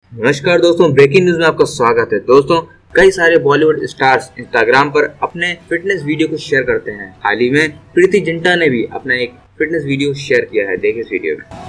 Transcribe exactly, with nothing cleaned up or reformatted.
नमस्कार दोस्तों, breaking news में आपका स्वागत है। दोस्तों, कई सारे बॉलीवुड स्टार्स इंस्टाग्राम पर अपने फिटनेस वीडियो को शेयर करते हैं। हाल ही में प्रीति जिंटा ने भी अपना एक फिटनेस वीडियो शेयर किया है। देखिए इस वीडियो में।